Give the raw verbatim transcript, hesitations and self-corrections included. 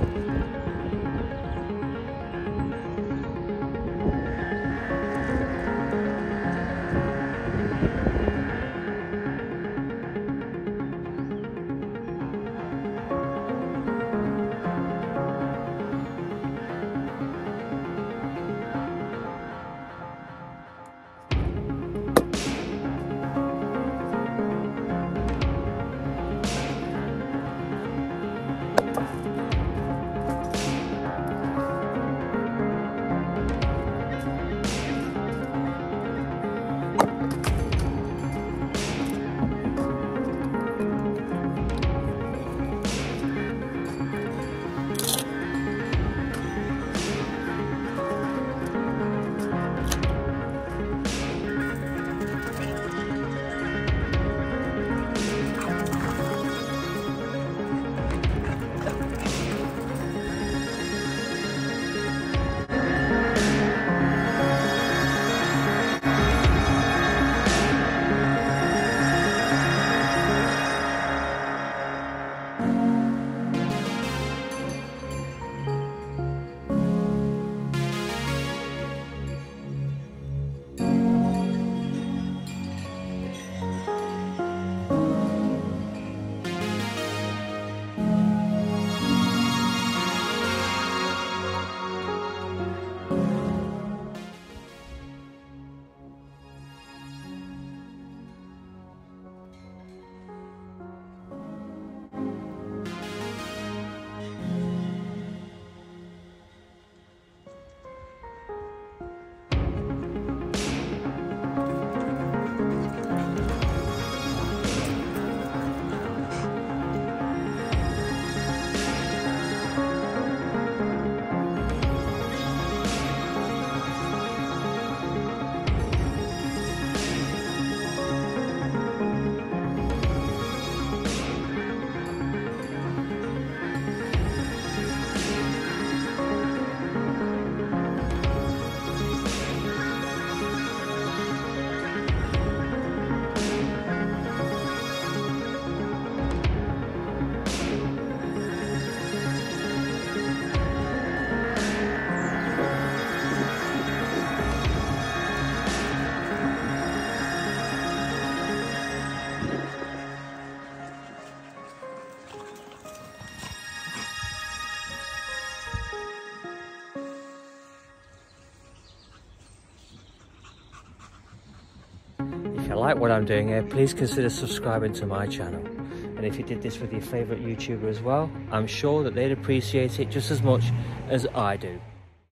If you like what I'm doing here, please consider subscribing to my channel. And if you did this with your favourite YouTuber as well, I'm sure that they'd appreciate it just as much as I do.